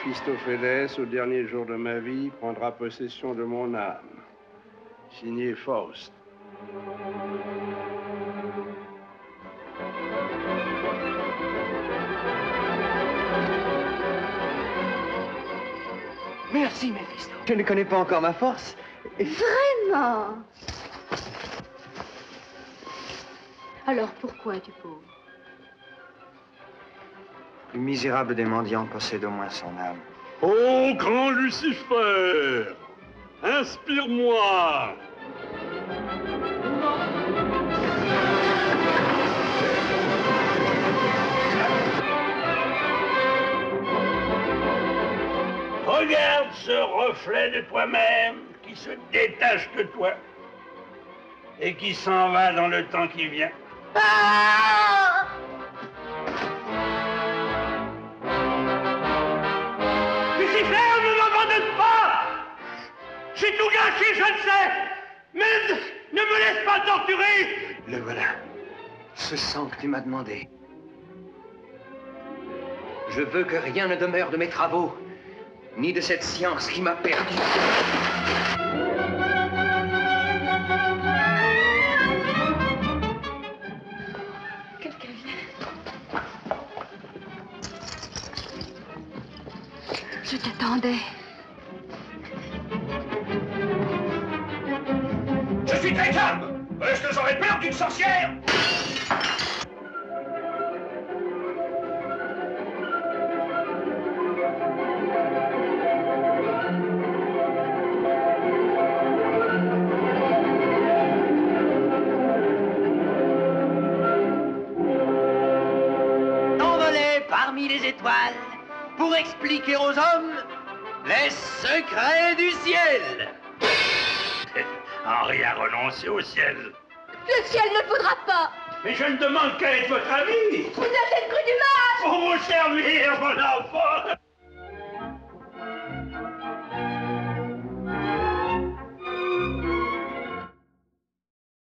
Méphistophélès, au dernier jour de ma vie, prendra possession de mon âme. Signé Faust. Merci, Méphisto. Je ne connais pas encore ma force. Vraiment? Alors pourquoi es-tu pauvre? Le misérable des mendiants possède au moins son âme. Ô grand Lucifer, inspire-moi. Regarde ce reflet de toi-même qui se détache de toi et qui s'en va dans le temps qui vient. Ah! Lucifer, ne m'abandonne pas! J'ai tout gâché, je le sais, mais ne me laisse pas torturer! Le voilà. Ce sang que tu m'as demandé. Je veux que rien ne demeure de mes travaux, ni de cette science qui m'a perdu. Quelqu'un vient. Je t'attendais. Je suis très calme! Est-ce que j'aurais peur d'une sorcière? Parmi les étoiles pour expliquer aux hommes les secrets du ciel. Henri a renoncé au ciel. Le ciel ne le voudra pas. Mais je ne demande qu'à être votre ami. Vous êtes le cru du mal. Pour vous servir, mon enfant.